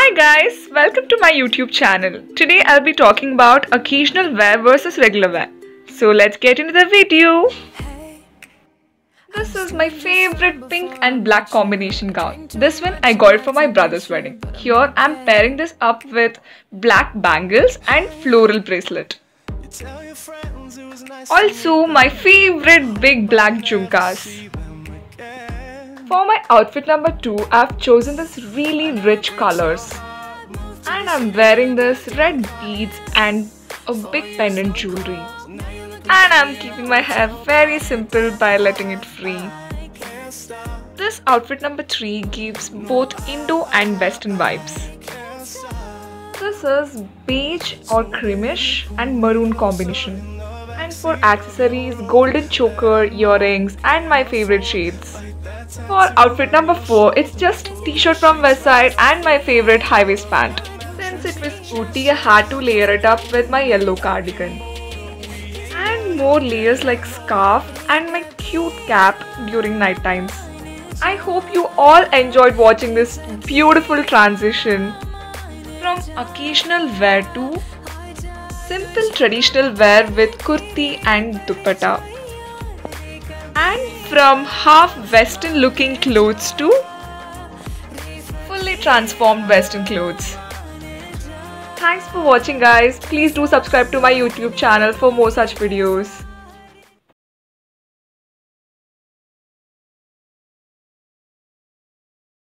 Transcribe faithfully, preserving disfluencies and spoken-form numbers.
Hi guys, welcome to my YouTube channel. Today I'll be talking about occasional wear versus regular wear. So let's get into the video. This is my favorite pink and black combination gown. This one I got it for my brother's wedding. Here I'm pairing this up with black bangles and floral bracelet. Also my favorite big black jhumkas. For my outfit number two, I've chosen this really rich colors. And I'm wearing this red beads and a big pendant jewelry. And I'm keeping my hair very simple by letting it free. This outfit number three gives both Indo and Western vibes. This is beige or creamish and maroon combination. And for accessories, golden choker, earrings and my favorite shades. For outfit number four, it's just t-shirt from Westside and my favorite high-waist pant. Since it was spooty, I had to layer it up with my yellow cardigan. And more layers like scarf and my cute cap during night times. I hope you all enjoyed watching this beautiful transition from occasional wear to simple traditional wear with kurti and dupatta. And from half western looking clothes to fully transformed western clothes. Thanks for watching guys. Please do subscribe to my YouTube channel for more such videos.